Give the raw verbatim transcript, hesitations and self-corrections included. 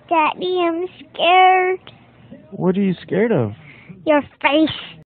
Daddy, I'm scared. What are you scared of? Your face.